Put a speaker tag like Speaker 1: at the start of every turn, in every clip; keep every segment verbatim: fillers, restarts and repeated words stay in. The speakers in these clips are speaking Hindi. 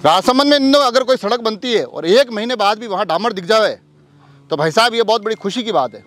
Speaker 1: राजसमंद में इन दिनों अगर कोई सड़क बनती है और एक महीने बाद भी वहाँ डामर दिख जाए तो भाई साहब ये बहुत बड़ी खुशी की बात है।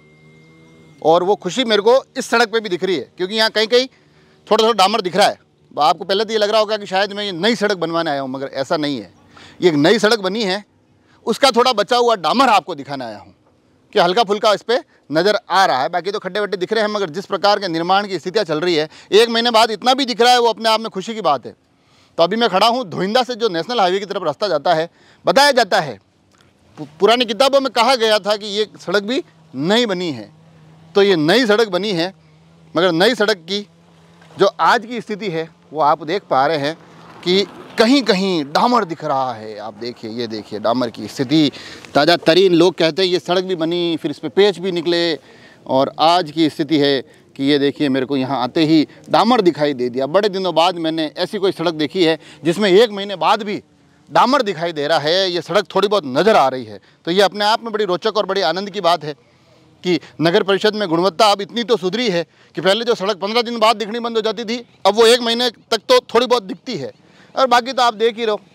Speaker 1: और वो खुशी मेरे को इस सड़क पे भी दिख रही है, क्योंकि यहाँ कहीं कहीं थोड़ा थोड़ा डामर दिख रहा है। आपको पहले तो ये लग रहा होगा कि शायद मैं ये नई सड़क बनवाने आया हूँ, मगर ऐसा नहीं है। ये एक नई सड़क बनी है, उसका थोड़ा बचा हुआ डामर आपको दिखाने आया हूँ कि हल्का फुल्का इस पर नज़र आ रहा है। बाकी तो खड्डे वड्डे दिख रहे हैं, मगर जिस प्रकार के निर्माण की स्थितियाँ चल रही है, एक महीने बाद इतना भी दिख रहा है, वो अपने आप में खुशी की बात है। तो अभी मैं खड़ा हूँ धोइंदा से जो नेशनल हाईवे की तरफ रास्ता जाता है। बताया जाता है, पुरानी किताबों में कहा गया था कि ये सड़क भी नई बनी है। तो ये नई सड़क बनी है, मगर नई सड़क की जो आज की स्थिति है वो आप देख पा रहे हैं कि कहीं कहीं डामर दिख रहा है। आप देखिए, ये देखिए डामर की स्थिति ताज़ा तरीन। लोग कहते हैं ये सड़क भी बनी, फिर इस पर पेच भी निकले, और आज की स्थिति है कि ये देखिए मेरे को यहाँ आते ही डामर दिखाई दे दिया। बड़े दिनों बाद मैंने ऐसी कोई सड़क देखी है जिसमें एक महीने बाद भी डामर दिखाई दे रहा है, ये सड़क थोड़ी बहुत नज़र आ रही है। तो ये अपने आप में बड़ी रोचक और बड़ी आनंद की बात है कि नगर परिषद में गुणवत्ता अब इतनी तो सुधरी है कि पहले जो सड़क पंद्रह दिन बाद दिखनी बंद हो जाती थी, अब वो एक महीने तक तो थोड़ी बहुत दिखती है। और बाकी तो आप देख ही रहो,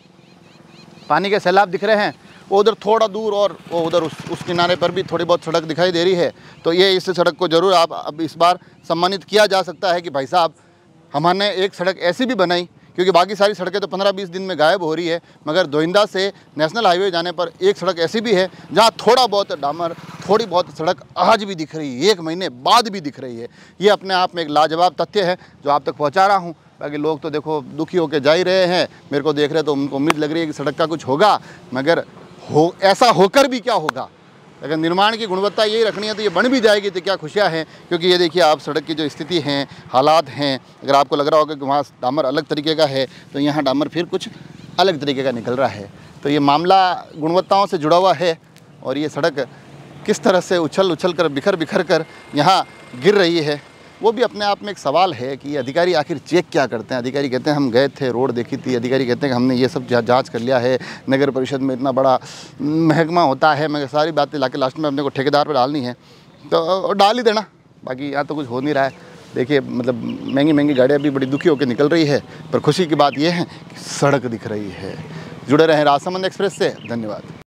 Speaker 1: पानी के सैलाब दिख रहे हैं, वो उधर थोड़ा दूर और वो उधर उस उस किनारे पर भी थोड़ी बहुत सड़क दिखाई दे रही है। तो ये इस सड़क को ज़रूर आप अब इस बार सम्मानित किया जा सकता है कि भाई साहब हमने एक सड़क ऐसी भी बनाई, क्योंकि बाकी सारी सड़कें तो पंद्रह बीस दिन में गायब हो रही है, मगर धोइंदा से नेशनल हाईवे जाने पर एक सड़क ऐसी भी है जहाँ थोड़ा बहुत डामर, थोड़ी बहुत सड़क आज भी दिख रही है, एक महीने बाद भी दिख रही है। ये अपने आप में एक लाजवाब तथ्य है जो आप तक पहुँचा रहा हूँ। बाकी लोग तो देखो दुखी होकर जा ही रहे हैं, मेरे को देख रहे तो उनको उम्मीद लग रही है कि सड़क का कुछ होगा, मगर हो ऐसा होकर भी क्या होगा। अगर निर्माण की गुणवत्ता यही रखनी है तो ये बन भी जाएगी तो क्या खुशियाँ हैं। क्योंकि ये देखिए आप सड़क की जो स्थिति हैं, हालात हैं, अगर आपको लग रहा होगा कि वहाँ डामर अलग तरीके का है तो यहाँ डामर फिर कुछ अलग तरीके का निकल रहा है। तो ये मामला गुणवत्ताओं से जुड़ा हुआ है, और ये सड़क किस तरह से उछल उछल कर बिखर बिखर कर यहाँ गिर रही है, वो भी अपने आप में एक सवाल है कि ये अधिकारी आखिर चेक क्या करते हैं। अधिकारी कहते हैं हम गए थे, रोड देखी थी, अधिकारी कहते हैं कि हमने ये सब जांच कर लिया है, नगर परिषद में इतना बड़ा महकमा होता है, मगर सारी बातें लाके लास्ट में अपने को ठेकेदार पर डालनी है तो डाल ही देना। बाकी यहाँ तो कुछ हो नहीं रहा है। देखिए मतलब महंगी महंगी गाड़ियाँ भी बड़ी दुखी होकर निकल रही है, पर खुशी की बात यह है कि सड़क दिख रही है। जुड़े रहें राजसमंद एक्सप्रेस से। धन्यवाद।